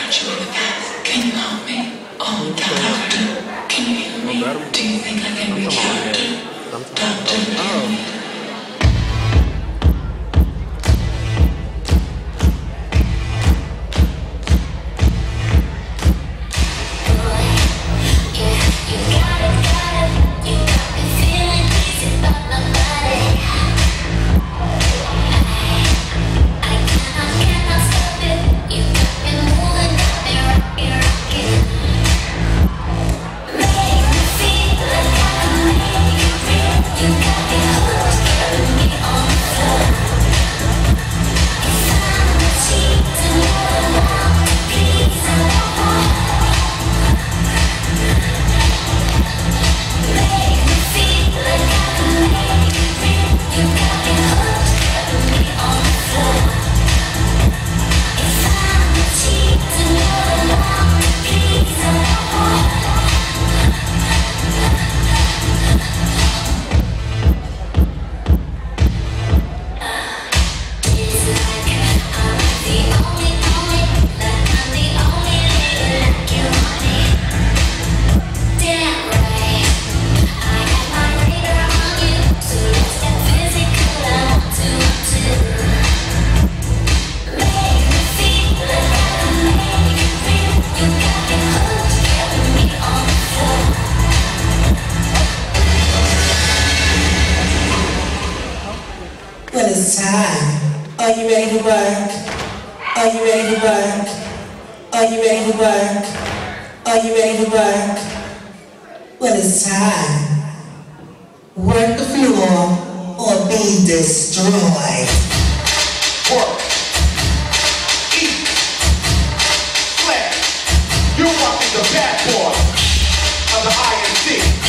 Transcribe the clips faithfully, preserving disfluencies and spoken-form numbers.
got you in the past. Can you help me? Oh, doctor, can you hear me? Do you think I can reach out to Doctor Oh. Well, it's time. Are you ready to work? Are you ready to work? Are you ready to work? Are you ready to work? Well, it's time. Work the floor or be destroyed. Work. Eat. Flex. You're watching the bad boy of the I N C.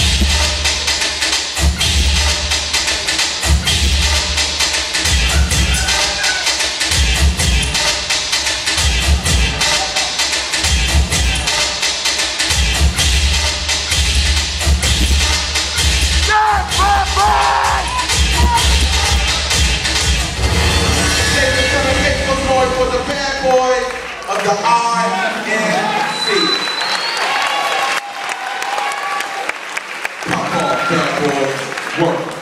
For the bad boy of the I N C. Pop off, bad boy, work.